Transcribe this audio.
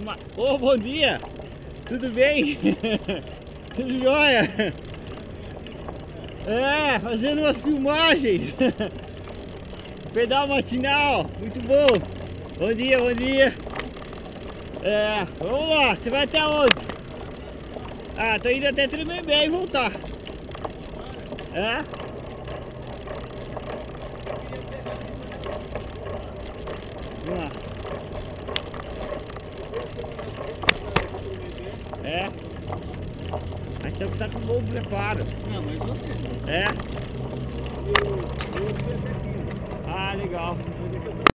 Ô, bom dia! Tudo bem? Tudo jóia? É, fazendo umas filmagens. Pedal matinal, muito bom. Bom dia, bom dia. É, vamos lá, você vai até onde? Ah, tô indo até Tremembé e voltar. É? Vamos lá. É? Mas tem que estar com um bom preparo. Não, mais ou menos. É? Eu fui até aqui. Ah, legal.